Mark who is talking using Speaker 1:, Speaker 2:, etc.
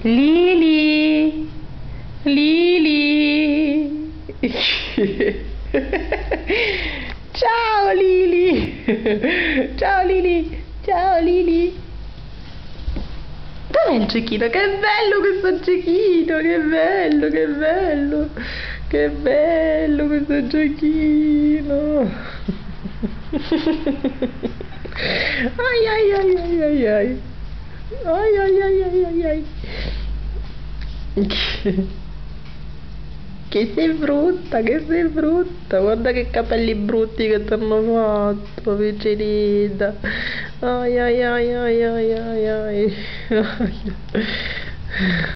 Speaker 1: Lili, Lili. Ciao Lili. Ciao Lili. Ciao Lili. Dov'è il giochino? Che bello questo giochino, che bello, che bello. Che bello questo giochino. Ai ai ai ai ai ai. Ai ai ai ai ai ai. Che sei brutta, che sei brutta. Guarda che capelli brutti che ti hanno fatto, Vicinita. Ai ai ai ai ai ai ai.